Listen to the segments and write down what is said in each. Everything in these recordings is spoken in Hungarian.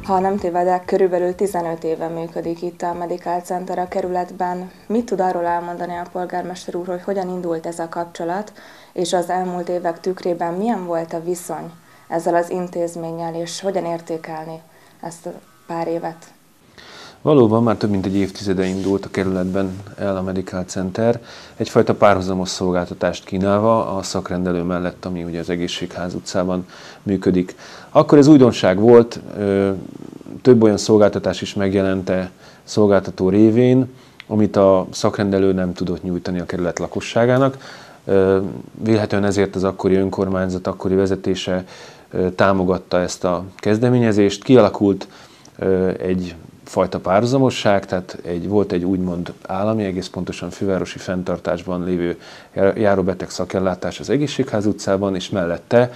Ha nem tévedek, körülbelül 15 éve működik itt a Medical Center a kerületben. Mit tud arról elmondani a polgármester úr, hogy hogyan indult ez a kapcsolat, és az elmúlt évek tükrében milyen volt a viszony ezzel az intézménnyel, és hogyan értékelni ezt a pár évet? Valóban már több mint egy évtizede indult a kerületben el a Medical Center, egyfajta párhuzamos szolgáltatást kínálva a szakrendelő mellett, ami ugye az Egészségház utcában működik. Akkor ez újdonság volt, több olyan szolgáltatás is megjelente szolgáltató révén, amit a szakrendelő nem tudott nyújtani a kerület lakosságának. Vélhetően ezért az akkori önkormányzat, akkori vezetése támogatta ezt a kezdeményezést. Kialakult egy fajta párhuzamosság, tehát volt egy úgymond állami, egész pontosan fővárosi fenntartásban lévő járóbeteg szakellátás az Egészségház utcában, és mellette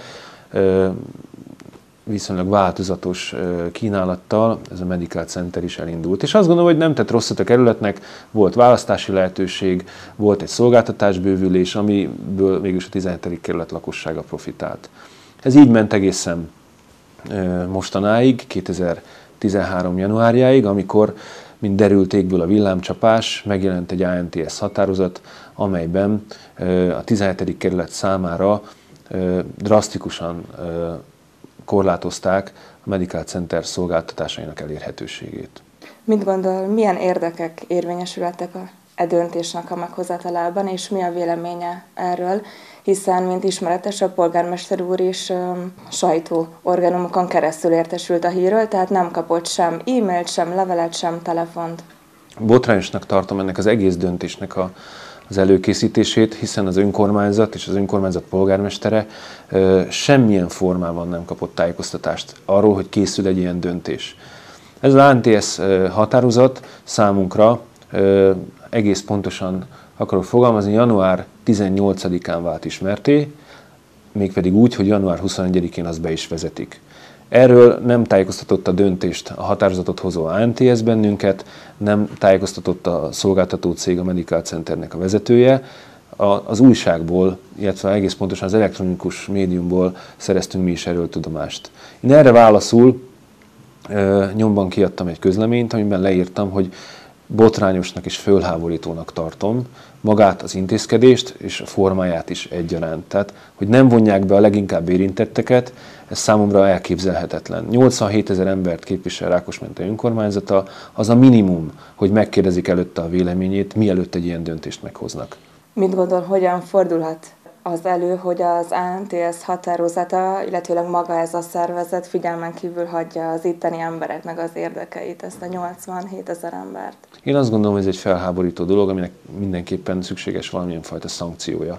viszonylag változatos kínálattal ez a Medical Center is elindult. És azt gondolom, hogy nem tett rosszat a kerületnek, volt választási lehetőség, volt egy szolgáltatásbővülés, amiből mégis a 17. kerület lakossága profitált. Ez így ment egészen mostanáig, 2013. januárjáig, amikor, mint derült égből a villámcsapás, megjelent egy ANTS határozat, amelyben a 17. kerület számára drasztikusan korlátozták a Medical Center szolgáltatásainak elérhetőségét. Mit gondol, milyen érdekek érvényesültek a döntésnek a meghozatalában, és mi a véleménye erről? Hiszen, mint ismeretes, a polgármester úr is sajtóorganumokon keresztül értesült a hírről, tehát nem kapott sem e-mailt, sem levelet, sem telefont. Botrányosnak tartom ennek az egész döntésnek az előkészítését, hiszen az önkormányzat és az önkormányzat polgármestere semmilyen formában nem kapott tájékoztatást arról, hogy készül egy ilyen döntés. Ez az ANTS határozat számunkra egész pontosan akarok fogalmazni, január 18-án vált ismerté, mégpedig úgy, hogy január 21-én azt be is vezetik. Erről nem tájékoztatott a döntést a határozatot hozó ANTS bennünket, nem tájékoztatott a szolgáltató cég, a Medical Centernek a vezetője. Az újságból, illetve egész pontosan az elektronikus médiumból szereztünk mi is erről tudomást. Én erre válaszul nyomban kiadtam egy közleményt, amiben leírtam, hogy botrányosnak és fölháborítónak tartom magát az intézkedést és a formáját is egyaránt. Tehát, hogy nem vonják be a leginkább érintetteket, ez számomra elképzelhetetlen. 87 000 embert képvisel Rákosmenter önkormányzata, az a minimum, hogy megkérdezik előtte a véleményét, mielőtt egy ilyen döntést meghoznak. Mit gondol, hogyan fordulhat az elő, hogy az ANTS határozata, illetőleg maga ez a szervezet figyelmen kívül hagyja az itteni embereknek az érdekeit, ezt a 87 000 embert? Én azt gondolom, hogy ez egy felháborító dolog, aminek mindenképpen szükséges valamilyen fajta szankciója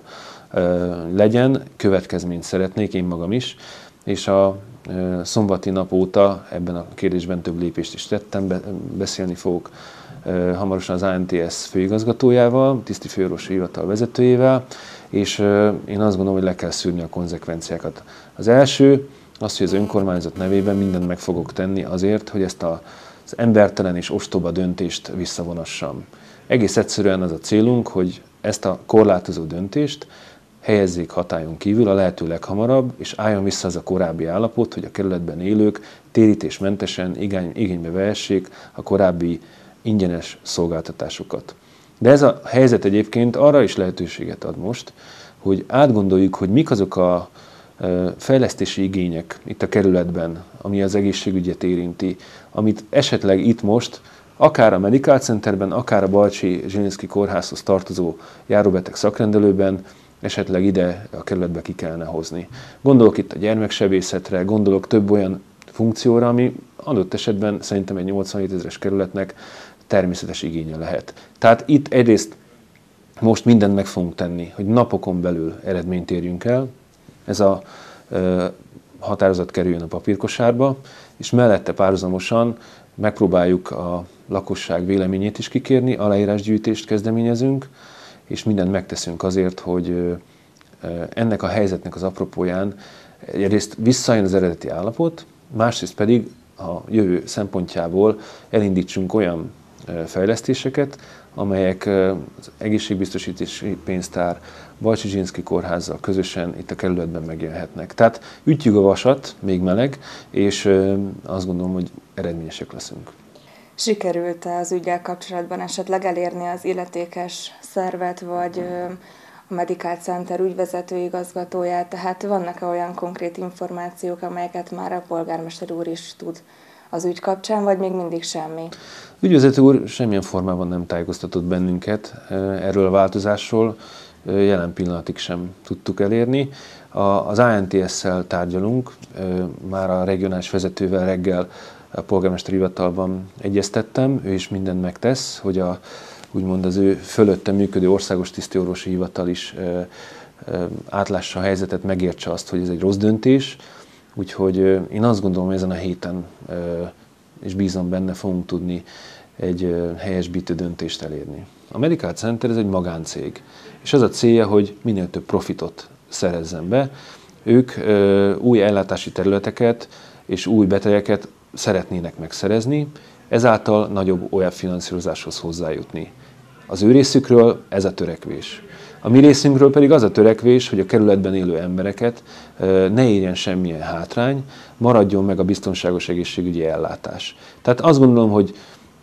legyen. Következményt szeretnék, én magam is, és a szombati nap óta ebben a kérdésben több lépést is tettem, beszélni fogok hamarosan az ANTS főigazgatójával, tiszti főorvosi hivatal vezetőjével, és én azt gondolom, hogy le kell szűrni a konzekvenciákat. Az első, az, hogy az önkormányzat nevében mindent meg fogok tenni azért, hogy ezt az embertelen és ostoba döntést visszavonassam. Egész egyszerűen az a célunk, hogy ezt a korlátozó döntést helyezzék hatályon kívül a lehető leghamarabb, és álljon vissza az a korábbi állapot, hogy a kerületben élők térítésmentesen igénybe vehessék a korábbi ingyenes szolgáltatásokat. De ez a helyzet egyébként arra is lehetőséget ad most, hogy átgondoljuk, hogy mik azok a fejlesztési igények itt a kerületben, ami az egészségügyet érinti, amit esetleg itt most, akár a Medical Centerben, akár a Balcsi Zsilinszky kórházhoz tartozó járóbeteg szakrendelőben esetleg ide a kerületbe ki kellene hozni. Gondolok itt a gyermeksebészetre, gondolok több olyan funkcióra, ami adott esetben szerintem egy 87 000-es kerületnek természetes igénye lehet. Tehát itt egyrészt most mindent meg fogunk tenni, hogy napokon belül eredményt érjünk el, ez a határozat kerüljön a papírkosárba, és mellette párhuzamosan megpróbáljuk a lakosság véleményét is kikérni, aláírásgyűjtést kezdeményezünk, és mindent megteszünk azért, hogy ennek a helyzetnek az apropóján egyrészt visszajön az eredeti állapot, másrészt pedig a jövő szempontjából elindítsunk olyan fejlesztéseket, amelyek az egészségbiztosítási pénztár, Bajcsy Zsinszky kórházzal közösen itt a kerületben megjelenhetnek. Tehát ütjük a vasat, még meleg, és azt gondolom, hogy eredményesek leszünk. Sikerült az üggyel kapcsolatban esetleg elérni az illetékes szervet, vagy a Medical Center ügyvezető igazgatóját, tehát vannak-e olyan konkrét információk, amelyeket már a polgármester úr is tud az ügy kapcsán, vagy még mindig semmi? Ügyvezető úr semmilyen formában nem tájékoztatott bennünket erről a változásról, jelen pillanatig sem tudtuk elérni. Az ANTS-szel tárgyalunk, már a regionális vezetővel reggel a polgármesteri hivatalban egyeztettem, ő is mindent megtesz, hogy úgymond az ő fölötte működő országos tisztiorvosi hivatal is átlássa a helyzetet, megértse azt, hogy ez egy rossz döntés. Úgyhogy én azt gondolom, hogy ezen a héten, és bízom benne, fogunk tudni egy helyesbítő döntést elérni. A Medical Center ez egy magáncég, és az a célja, hogy minél több profitot szerezzen be. Ők új ellátási területeket és új betegeket szeretnének megszerezni, ezáltal nagyobb olyan finanszírozáshoz hozzájutni. Az ő részükről ez a törekvés. A mi részünkről pedig az a törekvés, hogy a kerületben élő embereket ne érjen semmilyen hátrány, maradjon meg a biztonságos egészségügyi ellátás. Tehát azt gondolom, hogy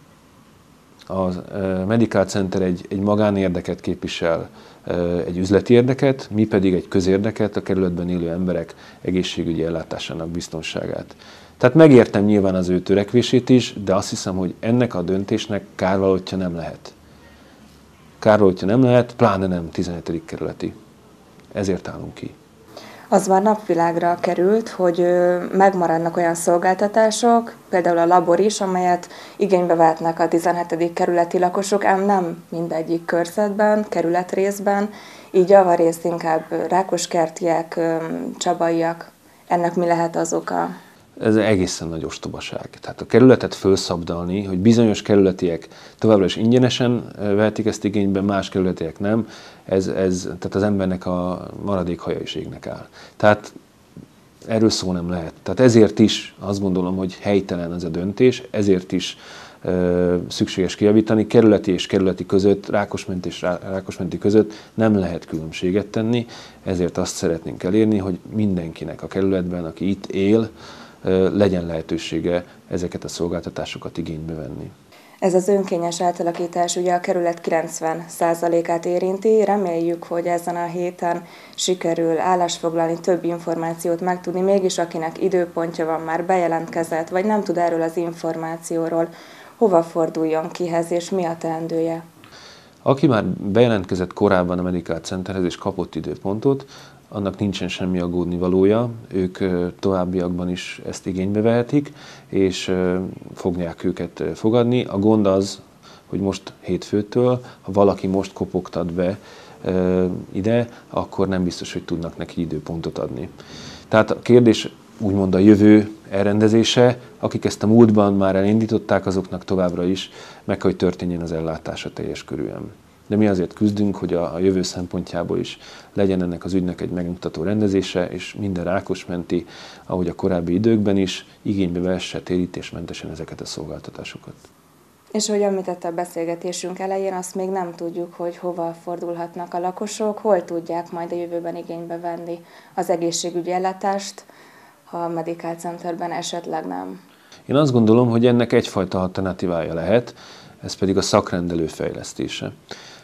a Medical Center egy magánérdeket képvisel, egy üzleti érdeket, mi pedig egy közérdeket, a kerületben élő emberek egészségügyi ellátásának biztonságát. Tehát megértem nyilván az ő törekvését is, de azt hiszem, hogy ennek a döntésnek kárvalótja nem lehet. Kárvalótja nem lehet, pláne nem 17. kerületi. Ezért állunk ki. Az már napvilágra került, hogy megmaradnak olyan szolgáltatások, például a labor is, amelyet igénybe vehetnek a 17. kerületi lakosok, ám nem mindegyik körzetben, kerületrészben, így javarészt inkább rákoskertiek, csabaiak. Ennek mi lehet az oka? Ez egészen nagy ostobaság. Tehát a kerületet felszabdalni, hogy bizonyos kerületiek továbbra is ingyenesen vehetik ezt igénybe, más kerületiek nem, tehát az embernek a maradék haja is égnek áll. Tehát erről szó nem lehet. Tehát ezért is azt gondolom, hogy helytelen ez a döntés, ezért is szükséges kijavítani. Kerületi és kerületi között, Rákosmenti és Rákosmenti között nem lehet különbséget tenni, ezért azt szeretnénk elérni, hogy mindenkinek a kerületben, aki itt él, legyen lehetősége ezeket a szolgáltatásokat igénybe venni. Ez az önkényes átalakítás ugye a kerület 90%-át érinti. Reméljük, hogy ezen a héten sikerül állásfoglalni, több információt megtudni, mégis akinek időpontja van, már bejelentkezett, vagy nem tud erről az információról, hova forduljon, kihez és mi a teendője? Aki már bejelentkezett korábban a Medical Centerhez és kapott időpontot, annak nincsen semmi aggódnivalója, ők továbbiakban is ezt igénybe vehetik, és fogják őket fogadni. A gond az, hogy most hétfőtől, ha valaki most kopogtat be ide, akkor nem biztos, hogy tudnak neki időpontot adni. Tehát a kérdés úgymond a jövő elrendezése, akik ezt a múltban már elindították, azoknak továbbra is meg kell, hogy történjen az ellátása teljes körűen. De mi azért küzdünk, hogy a jövő szempontjából is legyen ennek az ügynek egy megnyugtató rendezése, és minden rákosmenti, ahogy a korábbi időkben is, igénybe vesse térítésmentesen ezeket a szolgáltatásokat. És ahogy említette a beszélgetésünk elején, azt még nem tudjuk, hogy hova fordulhatnak a lakosok, hol tudják majd a jövőben igénybe venni az egészségügyi ellátást, ha a Medical Centerben esetleg nem. Én azt gondolom, hogy ennek egyfajta alternatívája lehet, ez pedig a szakrendelő fejlesztése.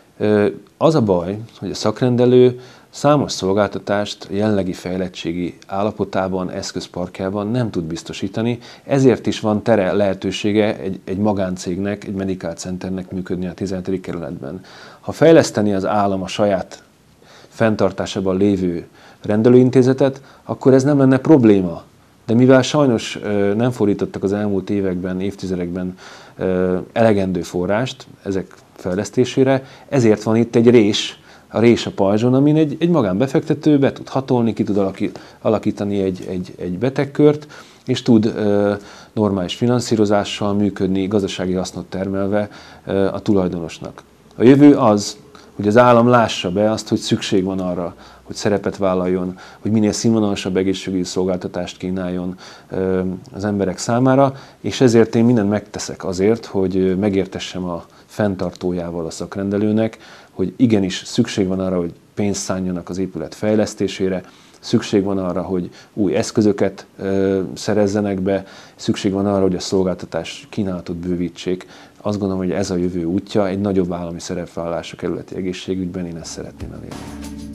Az a baj, hogy a szakrendelő számos szolgáltatást jelenlegi fejlettségi állapotában, eszközparkjában nem tud biztosítani, ezért is van lehetősége egy magáncégnek, egy Medical Centernek működni a 17. kerületben. Ha fejleszteni az állam a saját fenntartásában lévő rendelőintézetet, akkor ez nem lenne probléma. De mivel sajnos nem fordítottak az elmúlt években, évtizedekben elegendő forrást ezek fejlesztésére, ezért van itt egy rés, a rés a pajzson, amin egy magánbefektető be tud hatolni, ki tud alakítani egy betegkört, és tud normális finanszírozással működni, gazdasági hasznot termelve a tulajdonosnak. A jövő az, hogy az állam lássa be azt, hogy szükség van arra, hogy szerepet vállaljon, hogy minél színvonalasabb egészségügyi szolgáltatást kínáljon az emberek számára, és ezért én mindent megteszek azért, hogy megértessem a fenntartójával a szakrendelőnek, hogy igenis szükség van arra, hogy pénzt szánjanak az épület fejlesztésére, szükség van arra, hogy új eszközöket szerezzenek be, szükség van arra, hogy a szolgáltatás kínálatot bővítsék. Azt gondolom, hogy ez a jövő útja, egy nagyobb állami szerepvállalás a kerületi egészségügyben, én ezt szeretném elérni.